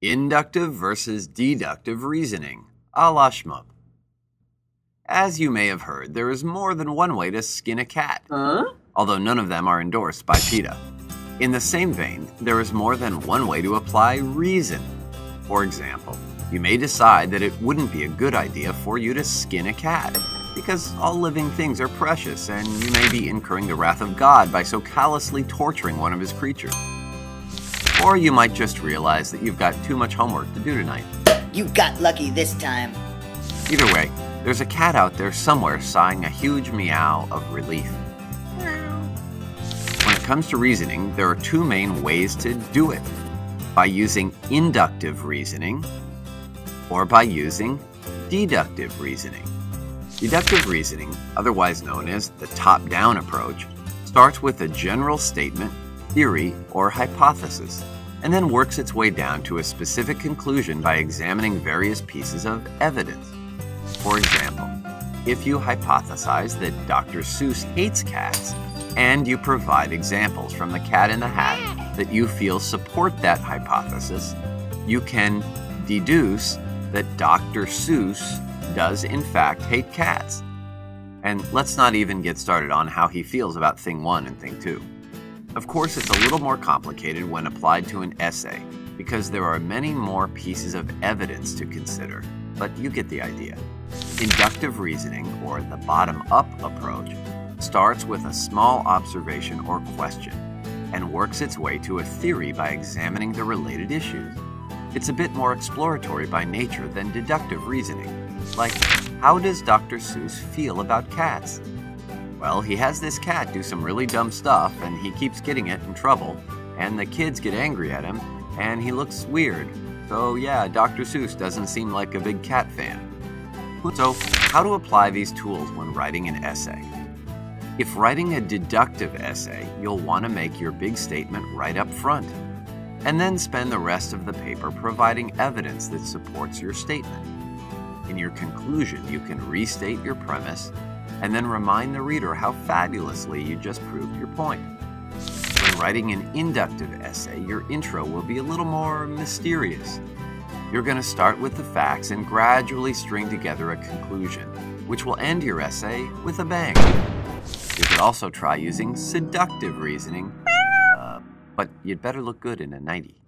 Inductive versus deductive reasoning, a la Shmoop. As you may have heard, there is more than one way to skin a cat, although none of them are endorsed by PETA. In the same vein, there is more than one way to apply reason. For example, you may decide that it wouldn't be a good idea for you to skin a cat, because all living things are precious and you may be incurring the wrath of God by so callously torturing one of his creatures. Or you might just realize that you've got too much homework to do tonight. You got lucky this time. Either way, there's a cat out there somewhere sighing a huge meow of relief. When it comes to reasoning, there are two main ways to do it: by using inductive reasoning or by using deductive reasoning. Deductive reasoning, otherwise known as the top-down approach, starts with a general statement, theory, or hypothesis, and then works its way down to a specific conclusion by examining various pieces of evidence. For example, if you hypothesize that Dr. Seuss hates cats, and you provide examples from The Cat in the Hat that you feel support that hypothesis, you can deduce that Dr. Seuss does in fact hate cats. And let's not even get started on how he feels about Thing 1 and Thing 2. Of course, it's a little more complicated when applied to an essay, because there are many more pieces of evidence to consider, but you get the idea. Inductive reasoning, or the bottom-up approach, starts with a small observation or question, and works its way to a theory by examining the related issues. It's a bit more exploratory by nature than deductive reasoning, like, how does Dr. Seuss feel about cats? Well, he has this cat do some really dumb stuff, and he keeps getting it in trouble, and the kids get angry at him, and he looks weird. So yeah, Dr. Seuss doesn't seem like a big cat fan. So, how to apply these tools when writing an essay? If writing a deductive essay, you'll want to make your big statement right up front, and then spend the rest of the paper providing evidence that supports your statement. In your conclusion, you can restate your premise, and then remind the reader how fabulously you just proved your point. When writing an inductive essay, your intro will be a little more mysterious. You're going to start with the facts and gradually string together a conclusion, which will end your essay with a bang. You could also try using seductive reasoning, but you'd better look good in a nightie.